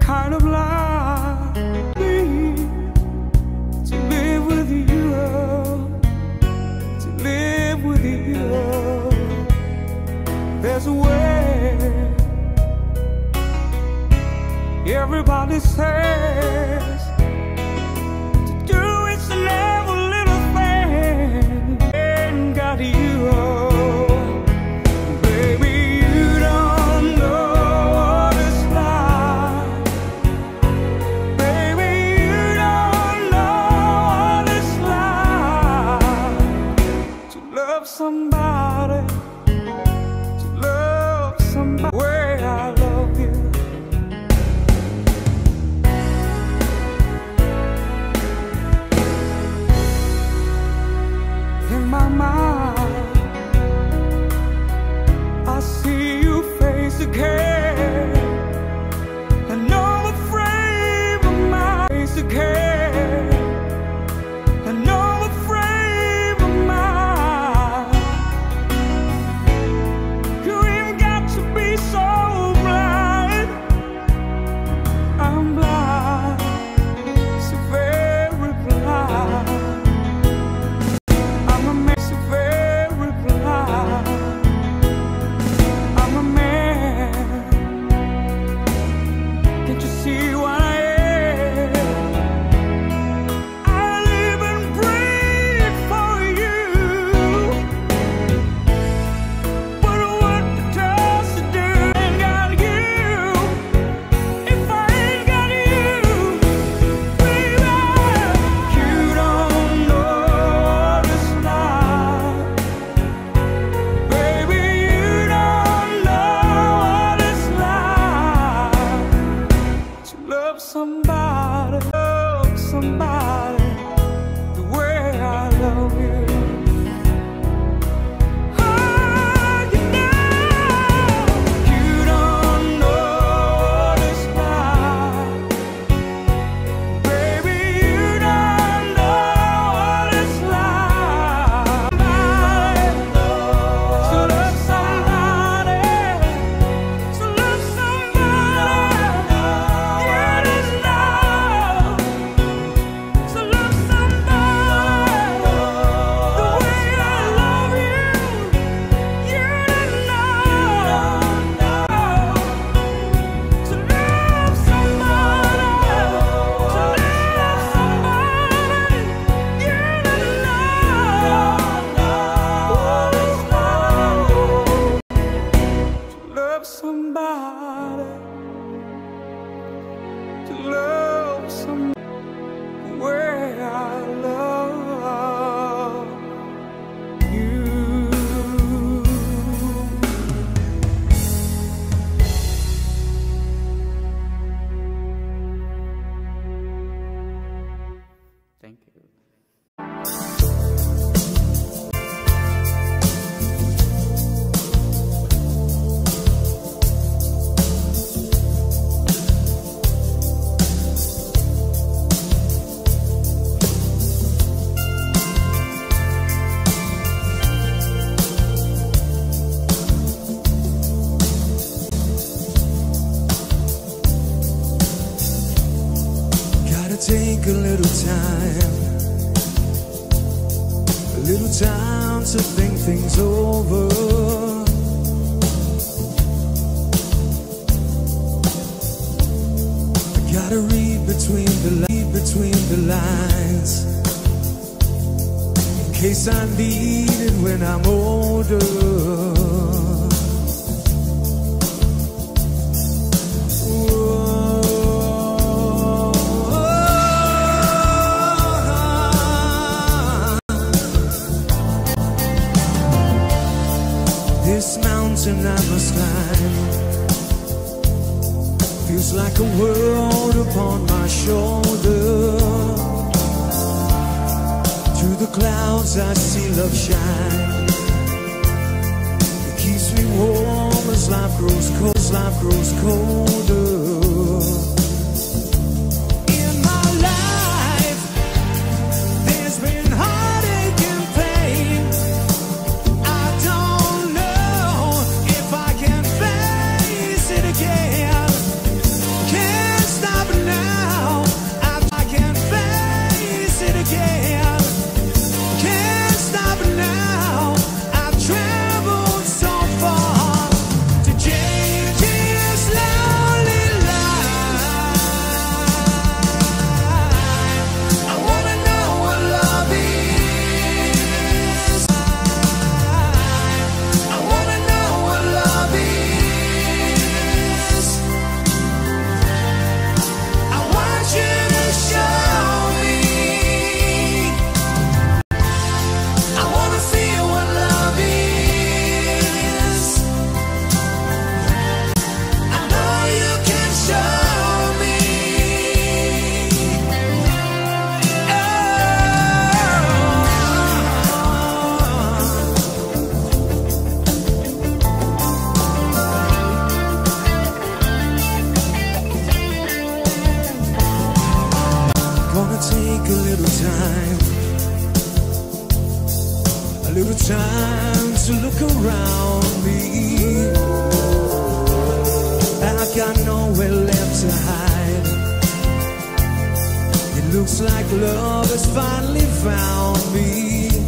kind of life to live with you, to live with you. There's a way. Everybody says to do it's to love a little thing, and got you. Baby, you don't know what it's like. Baby, you don't know what it's like to love somebody, to love somebody where I love you. In my mind, I see you face again, and no frame of my face again, and no frame of mine. You ain't got to be so blind. I'm blind, so very blind. I'm a man, so very blind. I'm a man. Can't you see what I am? I live and breathe for you. But what does it do? Ain't got you. If I ain't got you, baby, you don't know what it's like. Baby, you don't know what it's like to love somebody the way I love you. Oh, you don't know what it's like. Baby, you don't know what it's like to love somebody, to love somebody. You just know to love somebody the way I love you. You don't know to love somebody, to love somebody. You don't know what it's like to love somebody, to love somebody where I love you. Thank you. Gotta take a little time to think things over. I gotta read between the lines in case I need it when I'm older. This mountain I must climb feels like a world upon my shoulder. Through the clouds I see love shine. It keeps me warm as life grows cold, colder. In my life there's been heartache and pain. I don't know if I can face it again. Can't a little time to look around me. I've got nowhere left to hide. It looks like love has finally found me.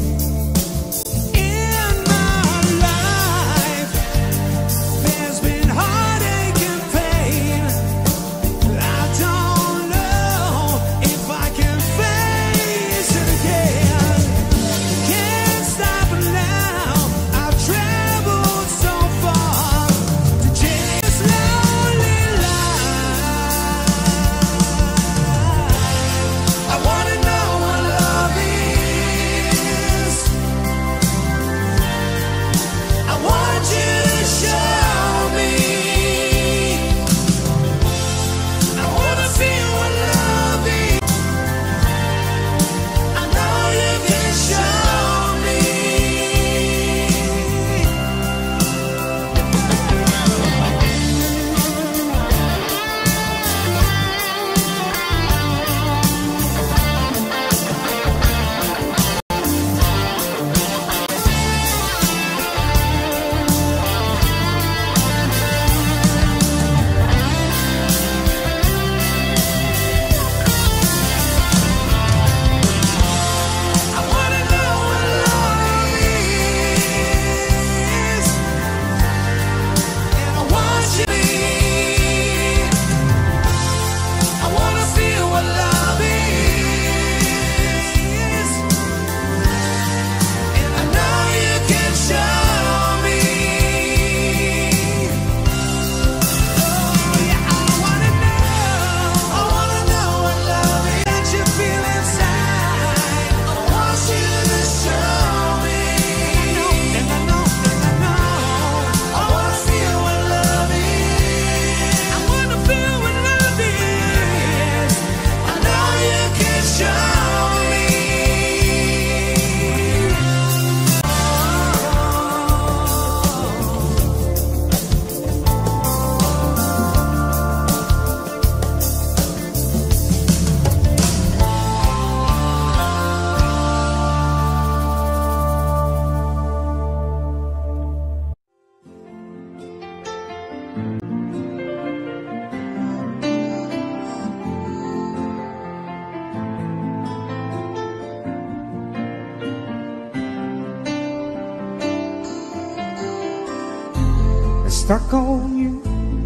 Stuck on you,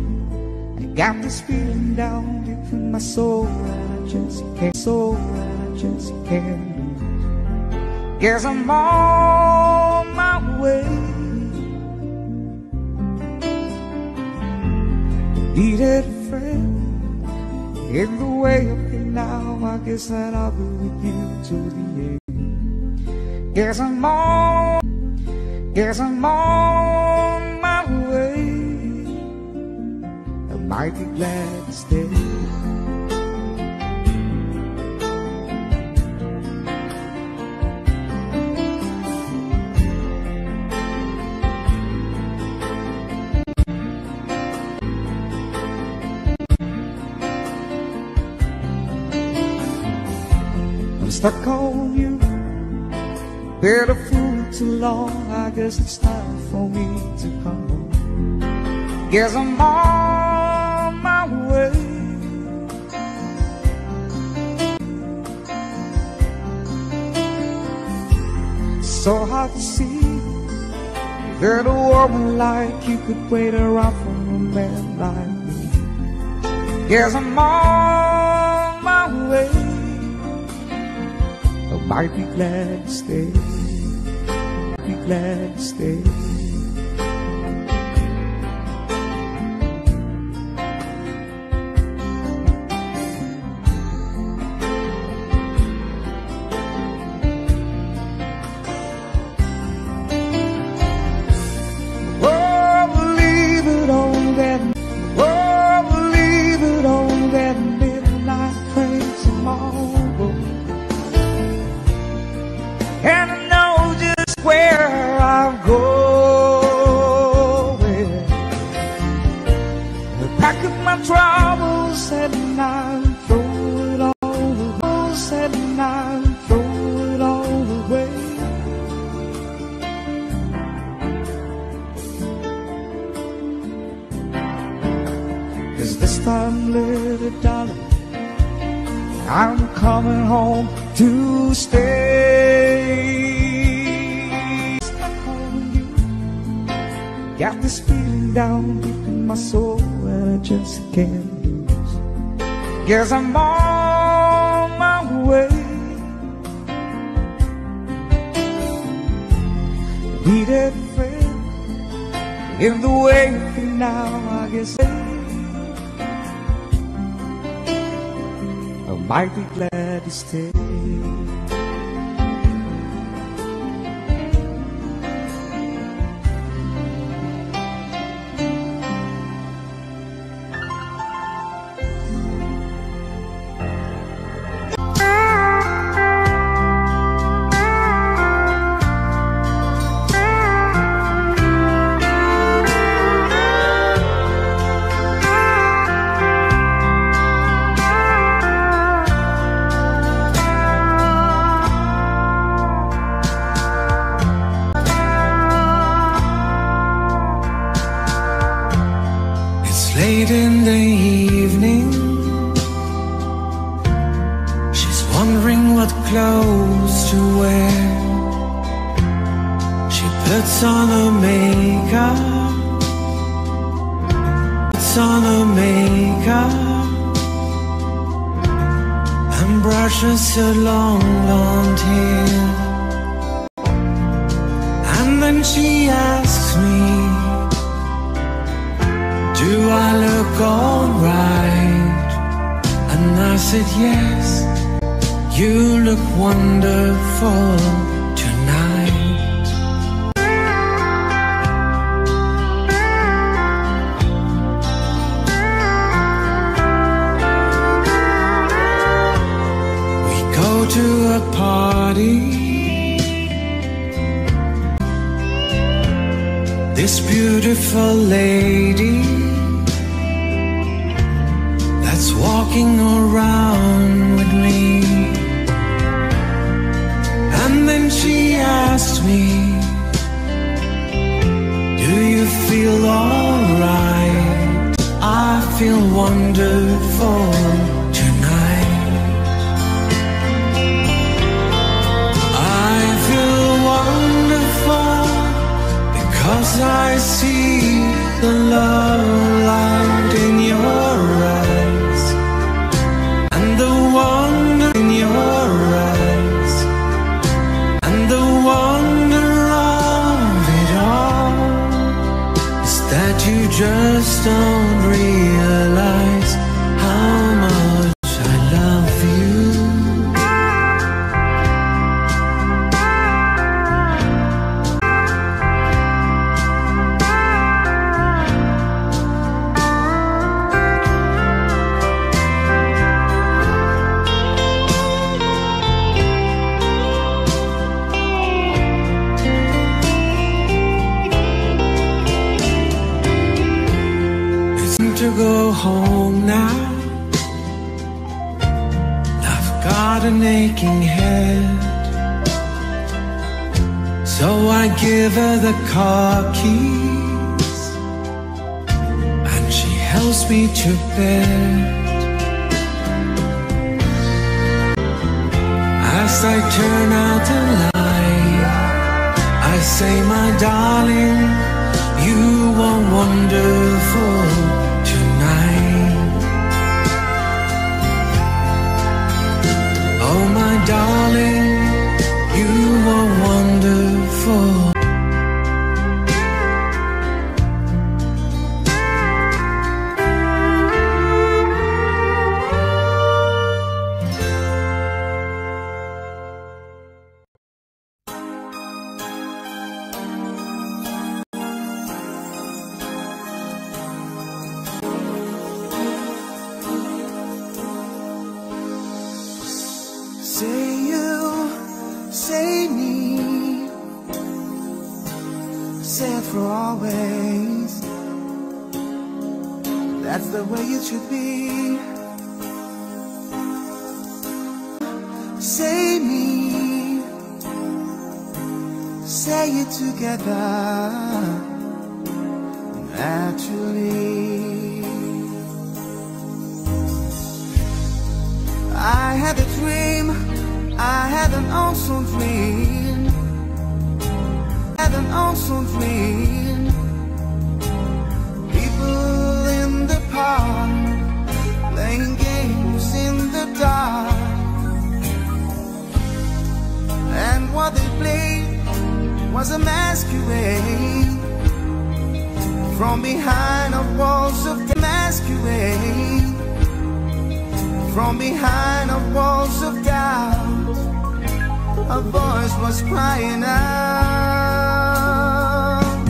I got this feeling down deep in my soul, I just can't lose. Guess I'm on my way. Needed a friend in the way up here now. I guess that I'll be with you till the end. Guess I'm on my way. I might be glad to stay. I'm stuck on you, been a fool too long. I guess it's time for me to come home. Guess I'm on my way. So hard to see that a woman like you could wait around for a man like me. Guess I'm on my way. I might be glad to stay. Be glad to stay. And I know just where I'm going. I pack up my troubles and I throw it all away. And I this time, little darling, I'm coming home to stay. Stuck on you, got this feeling down deep in my soul, and I just can't lose. Guess I'm on my way. Need a friend in the way you feel now, I guess I might be glad to stay. Late in the evening, she's wondering what clothes to wear. She puts on her makeup, and brushes her long blonde hair. And then she asks me, do I look alright? And I said yes, you look wonderful tonight. We go to a party. This beautiful lady that's walking around with me. And then she asked me, do you feel alright? I feel wonderful tonight. I feel wonderful because I see the love light in your eyes, and the wonder in your eyes, and the wonder of it all is that you just don't realize how much I love you. To go home now, I've got an aching head, so I give her the car keys, and she helps me to bed. As I turn out the light, I say, my darling, you are wonderful tonight. Oh, my darling, you are wonderful. Say you, say me, say it for always. That's the way it should be. Say me, say it together naturally. had a dream, I had an awesome dream, had an awesome dream. People in the park playing games in the dark, and what they played was a masquerade. From behind the walls of the masquerade, from behind the walls of doubt, a voice was crying out.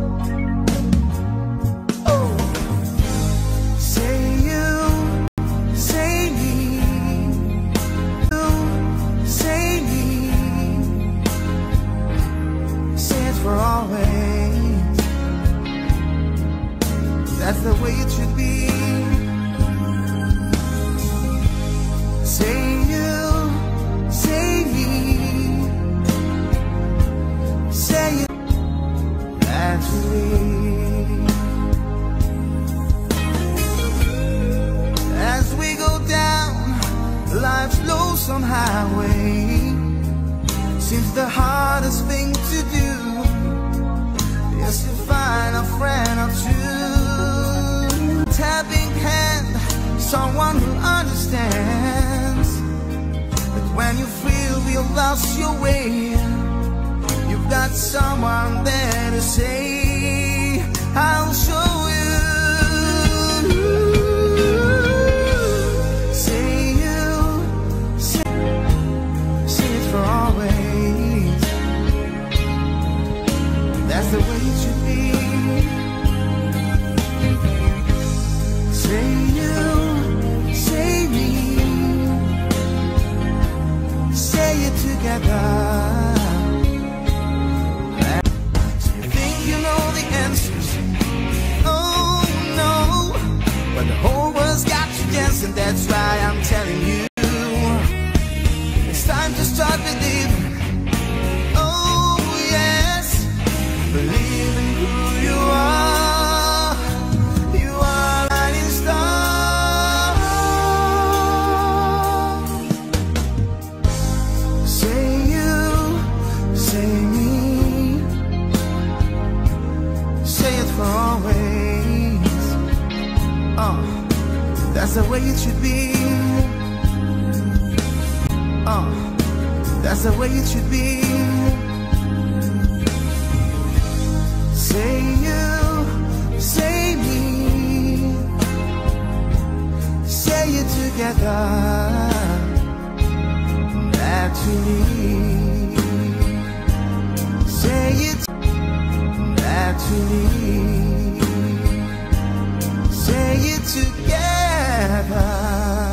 Oh. Say you, say me, you, say me, say it for always. That's the way it should be. Say you, say me, say it naturally. As we go down life's lonesome highway, seems the hardest thing to do is to find a friend or two. Tapping hand, someone who understands that when you feel you lost your way, you've got someone there to say, I'll show you. Say you, say it for always. That's the way it should be. Say you, say me, say it together. You think you know the answers? Oh no, but the whole world's got you dancing. That's why I'm telling you, it's time to start believing. Oh yes, believe in who you are. That's the way it should be. That's the way it should be. Say you, say me, say it together naturally. Say it naturally. Say it together.